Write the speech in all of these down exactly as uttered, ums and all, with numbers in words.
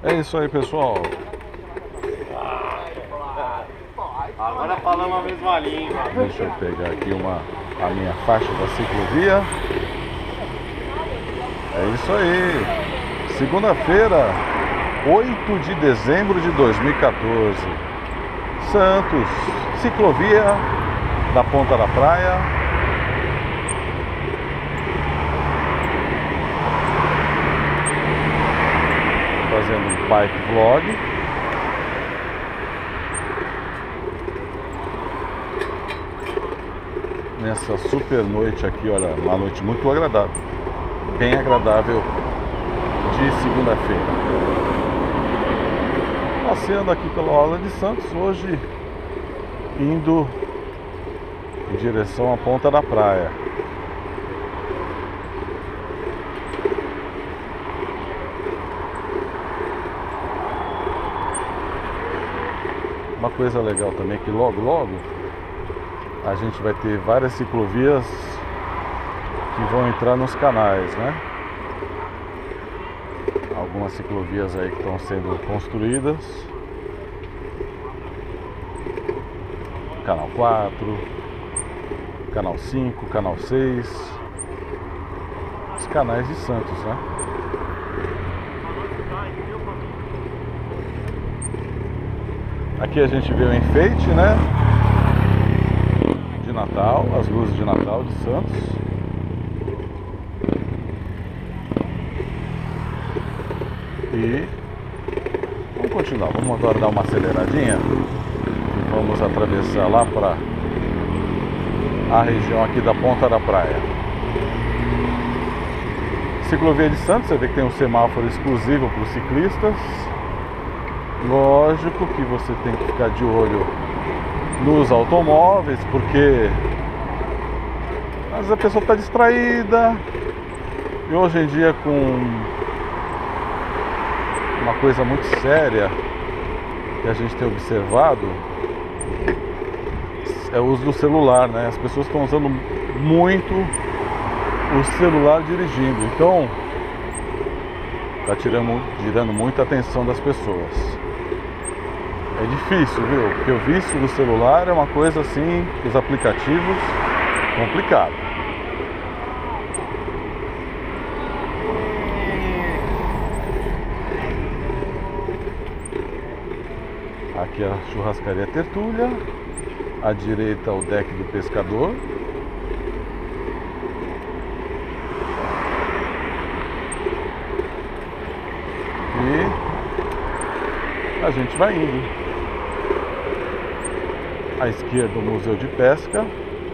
É isso aí, pessoal. Agora falamos a mesma língua. Deixa eu pegar aqui uma, a minha faixa da ciclovia. É isso aí. Segunda-feira, oito de dezembro de dois mil e quatorze. Santos, ciclovia da Ponta da Praia. Fazendo um bike vlog. Nessa super noite aqui, olha, uma noite muito agradável, bem agradável de segunda-feira. Passeando aqui pela Orla de Santos, hoje indo em direção à Ponta da Praia. Uma coisa legal também é que logo, logo a gente vai ter várias ciclovias que vão entrar nos canais, né? Algumas ciclovias aí que estão sendo construídas. Canal quatro, Canal cinco, Canal seis. Os canais de Santos, né? Aqui a gente vê o enfeite, né? De Natal, as luzes de Natal de Santos. E vamos continuar, vamos agora dar uma aceleradinha e vamos atravessar lá para a região aqui da Ponta da Praia. Ciclovia de Santos, você vê que tem um semáforo exclusivo para os ciclistas. Lógico que você tem que ficar de olho nos automóveis, porque às vezes a pessoa está distraída. E hoje em dia, com uma coisa muito séria que a gente tem observado, é o uso do celular, né? As pessoas estão usando muito o celular dirigindo, então está tirando, tirando muita atenção das pessoas. É difícil, viu? Porque o vício do celular é uma coisa assim, os aplicativos, complicado. Aqui a churrascaria Tertúlia, à direita o deck do pescador. E a gente vai indo. À esquerda o Museu de Pesca.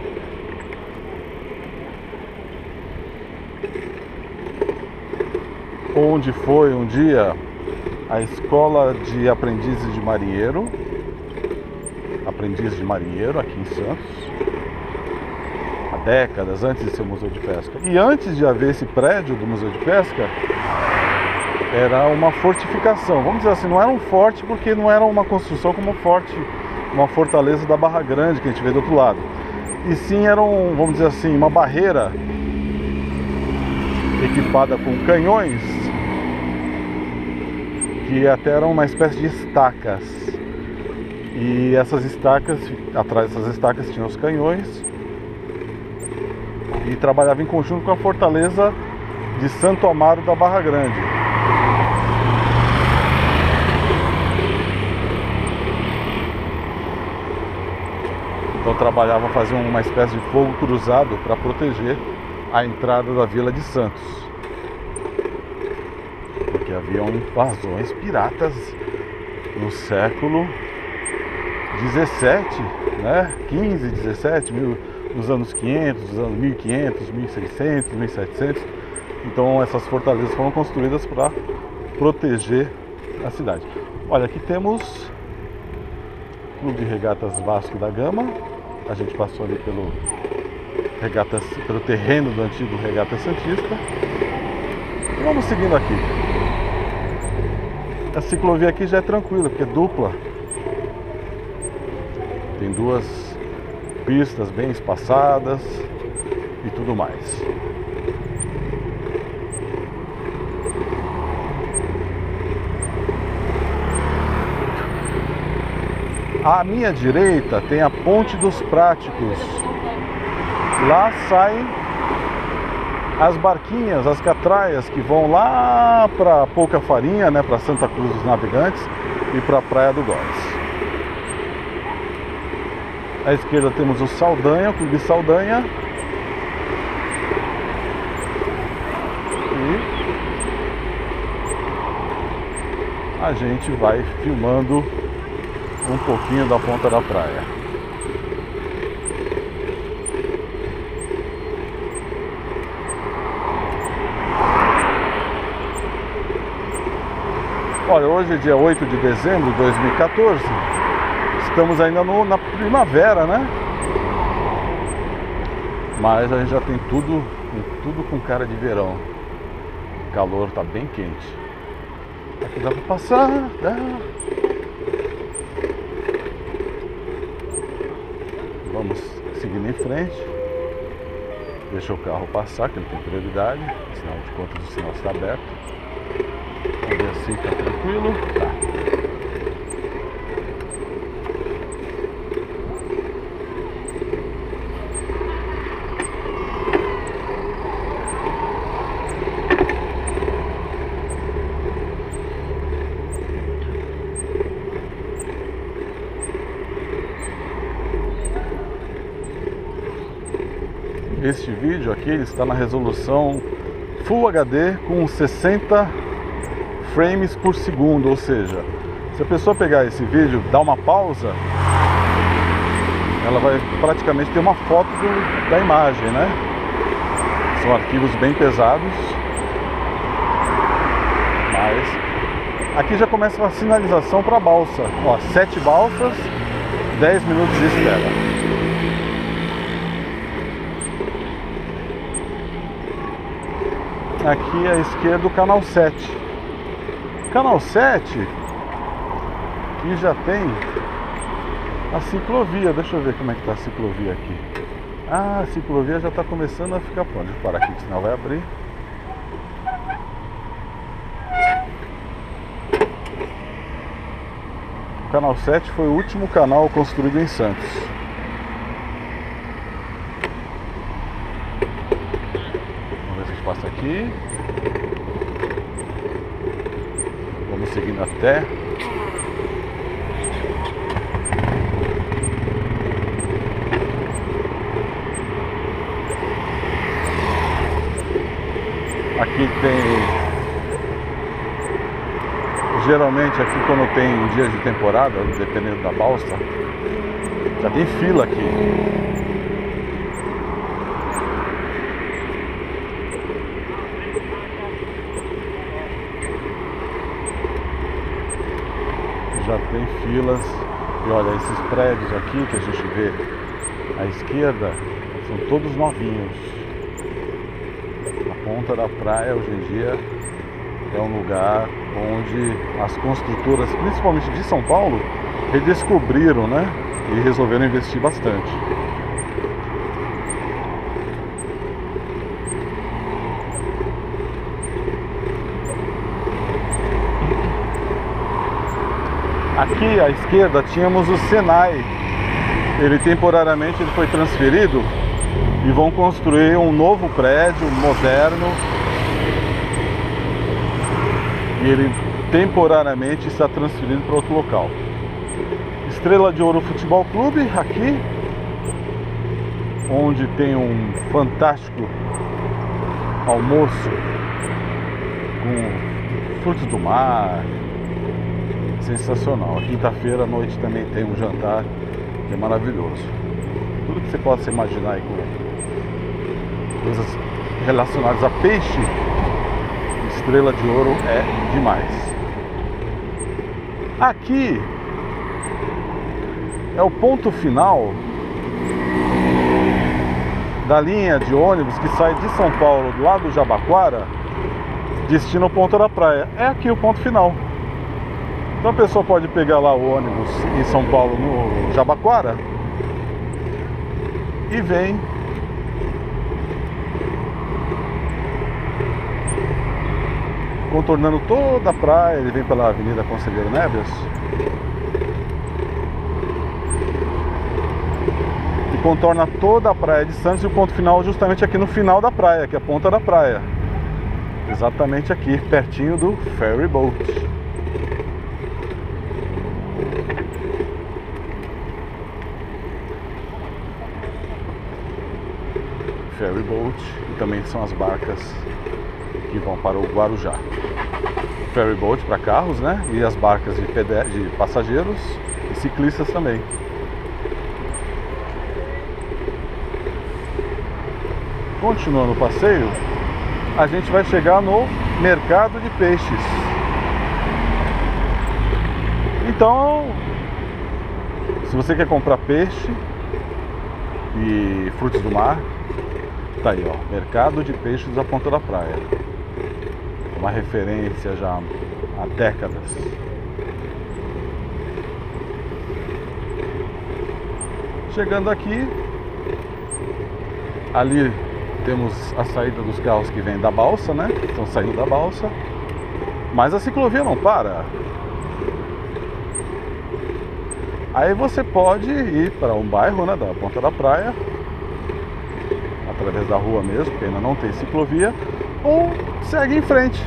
Onde foi um dia a Escola de Aprendizes de Marinheiro. Aprendiz de Marinheiro aqui em Santos. Há décadas antes de ser o Museu de Pesca. E antes de haver esse prédio do Museu de Pesca, era uma fortificação. Vamos dizer assim, não era um forte porque não era uma construção como forte, uma fortaleza da Barra Grande que a gente vê do outro lado. E sim era um, vamos dizer assim, uma barreira equipada com canhões que até eram uma espécie de estacas. E essas estacas, atrás dessas estacas tinham os canhões e trabalhava em conjunto com a fortaleza de Santo Amaro da Barra Grande. Então trabalhava, fazia uma espécie de fogo cruzado para proteger a entrada da Vila de Santos, porque haviam invasões piratas no século dezessete, né? quinze, dezessete, mil, nos anos quinhentos, nos anos mil e quinhentos, mil e seiscentos, mil e setecentos. Então essas fortalezas foram construídas para proteger a cidade. Olha, aqui temos Clube de Regatas Vasco da Gama. A gente passou ali pelo, regatas, pelo terreno do antigo Regata Santista. E vamos seguindo aqui. A ciclovia aqui já é tranquila, porque é dupla. Tem duas pistas bem espaçadas e tudo mais. À minha direita tem a Ponte dos Práticos. Lá saem as barquinhas, as catraias que vão lá para Pouca Farinha, né, para Santa Cruz dos Navegantes e para a Praia do Góis. À esquerda temos o Saldanha, o Clube Saldanha. E a gente vai filmando um pouquinho da ponta da praia. Olha, hoje é dia oito de dezembro de dois mil e quatorze. Estamos ainda no, na primavera, né? Mas a gente já tem tudo, tudo com cara de verão. O calor tá bem quente. Aqui dá pra passar, dá. Vamos seguindo em frente. Deixa o carro passar, que ele tem prioridade. Afinal de contas, o sinal está aberto. Vamos ver assim, tá tranquilo. Tá. Este vídeo aqui ele está na resolução Full H D com sessenta frames por segundo, ou seja, se a pessoa pegar esse vídeo, dar uma pausa, ela vai praticamente ter uma foto do, da imagem, né? São arquivos bem pesados, mas aqui já começa a sinalização para a balsa. Ó, sete balsas, dez minutos de espera. Aqui à esquerda o canal sete. Canal sete, que já tem a ciclovia. Deixa eu ver como é que tá a ciclovia aqui. Ah, a ciclovia já está começando a ficar pronta. Deixa eu parar aqui, que senão vai abrir. O canal sete foi o último canal construído em Santos. Passa aqui, vamos seguindo até aqui. Tem geralmente aqui quando tem dias de temporada, dependendo da balsa, já tem fila aqui. Já tem filas. E olha, esses prédios aqui que a gente vê à esquerda são todos novinhos. A ponta da praia hoje em dia é um lugar onde as construtoras, principalmente de São Paulo, redescobriram, né? E resolveram investir bastante. Aqui à esquerda tínhamos o Senai. Ele temporariamente ele foi transferido e vão construir um novo prédio moderno. E ele temporariamente está transferido para outro local. Estrela de Ouro Futebol Clube, aqui, onde tem um fantástico almoço com frutos do mar. Sensacional. Quinta-feira à noite também tem um jantar que é maravilhoso. Tudo que você possa imaginar aí com coisas relacionadas a peixe, Estrela de Ouro é demais. Aqui é o ponto final da linha de ônibus que sai de São Paulo, lá do Jabaquara, destino Ponta da Praia. É aqui o ponto final. Então a pessoa pode pegar lá o ônibus em São Paulo, no Jabaquara, e vem contornando toda a praia. Ele vem pela Avenida Conselheiro Neves contorna toda a praia de Santos, e o ponto final justamente aqui no final da praia, que é a ponta da praia. Exatamente aqui, pertinho do ferry boat. Ferry boat, e também são as barcas que vão para o Guarujá. Ferry boat para carros, né? E as barcas de, de passageiros e ciclistas também. Continuando o passeio, a gente vai chegar no mercado de peixes. Então, se você quer comprar peixe e frutos do mar, tá aí, ó, mercado de peixes da Ponta da Praia. Uma referência já há décadas. Chegando aqui, ali temos a saída dos carros que vêm da balsa, né? Estão saindo da balsa. Mas a ciclovia não para. Aí você pode ir para um bairro, né, da Ponta da Praia, através da rua mesmo, porque ainda não tem ciclovia, ou segue em frente.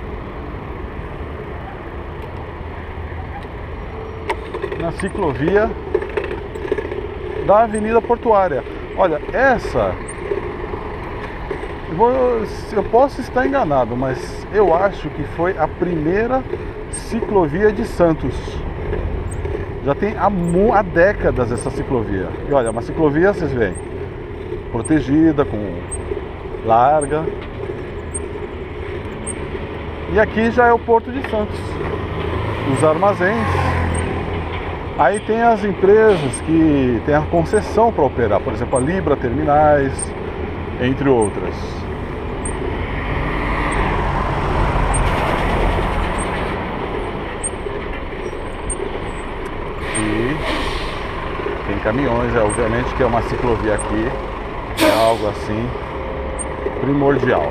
Na ciclovia da Avenida Portuária. Olha, essa... Eu, vou, eu posso estar enganado, mas eu acho que foi a primeira ciclovia de Santos. Já tem há, há décadas essa ciclovia. E olha, uma ciclovia, vocês veem, protegida, com larga. E aqui já é o Porto de Santos, os armazéns. Aí tem as empresas que têm a concessão para operar, por exemplo, a Libra Terminais, entre outras. E tem caminhões, é, obviamente que é uma ciclovia aqui, é algo assim primordial.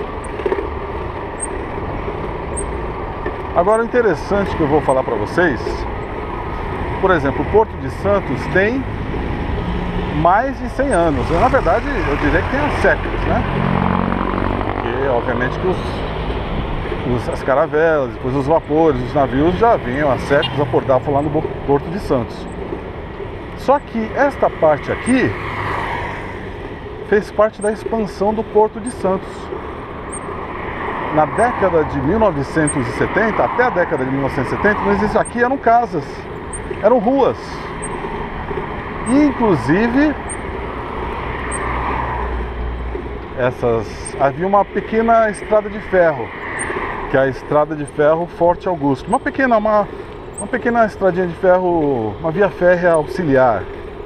Agora, o interessante que eu vou falar para vocês, por exemplo, o Porto de Santos tem mais de cem anos. Na verdade, eu diria que tem há séculos, né? Porque, obviamente, que os, os, as caravelas, depois os vapores, os navios já vinham há séculos a portar lá no Porto de Santos. Só que esta parte aqui fez parte da expansão do Porto de Santos. Na década de mil novecentos e setenta, até a década de mil novecentos e setenta, não existia, aqui eram casas, eram ruas. E, inclusive, essas, havia uma pequena estrada de ferro, que é a estrada de ferro Forte Augusto. Uma pequena, uma, uma pequena estradinha de ferro, uma via férrea auxiliar.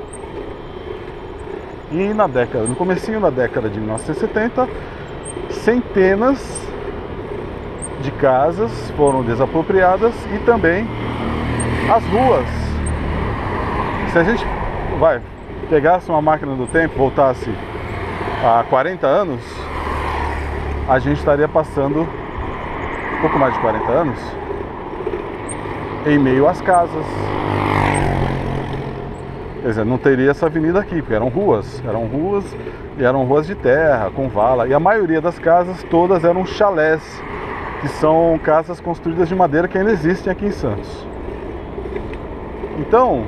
E na década, no comecinho da década de mil novecentos e setenta, centenas de casas foram desapropriadas e também as ruas. Se a gente vai pegasse uma máquina do tempo, voltasse há quarenta anos, a gente estaria passando um pouco mais de quarenta anos em meio às casas. Quer dizer, não teria essa avenida aqui, porque eram ruas, eram ruas e eram ruas de terra, com vala, e a maioria das casas todas eram chalés, que são casas construídas de madeira que ainda existem aqui em Santos. Então,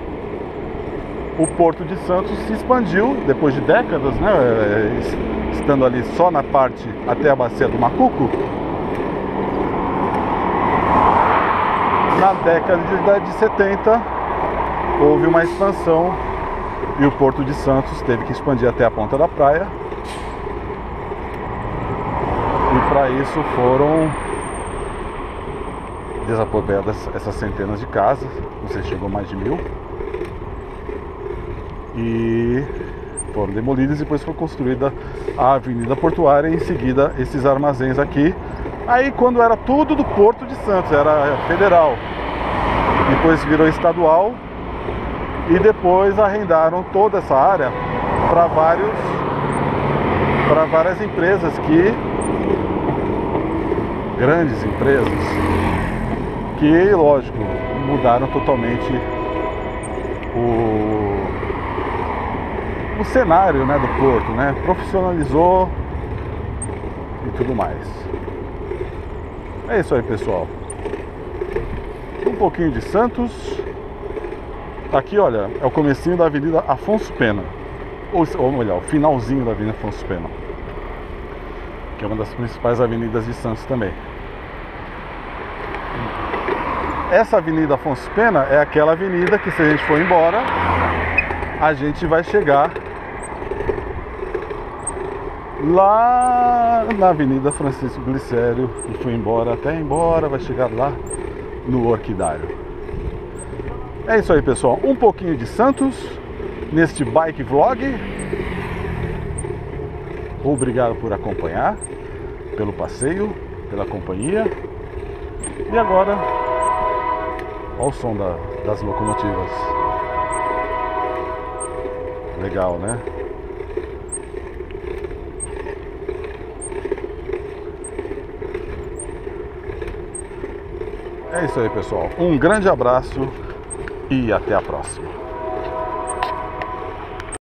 o Porto de Santos se expandiu depois de décadas, né, estando ali só na parte até a bacia do Macuco. Na década de setenta houve uma expansão e o Porto de Santos teve que expandir até a Ponta da Praia. E para isso foram desapropriadas essas centenas de casas, não sei se chegou mais de mil, e foram demolidas e depois foi construída a Avenida Portuária e em seguida esses armazéns aqui. Aí quando era tudo do Porto de Santos, era federal, depois virou estadual e depois arrendaram toda essa área para vários para várias empresas que grandes empresas que, lógico, mudaram totalmente o o cenário, né, do porto, né? Profissionalizou e tudo mais. É isso aí, pessoal. Um pouquinho de Santos. Aqui, olha, é o comecinho da Avenida Afonso Pena. Ou, ou melhor, o finalzinho da Avenida Afonso Pena, que é uma das principais avenidas de Santos também. Essa Avenida Afonso Pena é aquela avenida que, se a gente for embora, a gente vai chegar lá na Avenida Francisco Glicério e foi embora, até embora, vai chegar lá no Orquidário. É isso aí, pessoal, um pouquinho de Santos neste bike vlog. Obrigado por acompanhar, pelo passeio, pela companhia. E agora, olha o som da, das locomotivas. Legal, né? É isso aí, pessoal. Um grande abraço e até a próxima.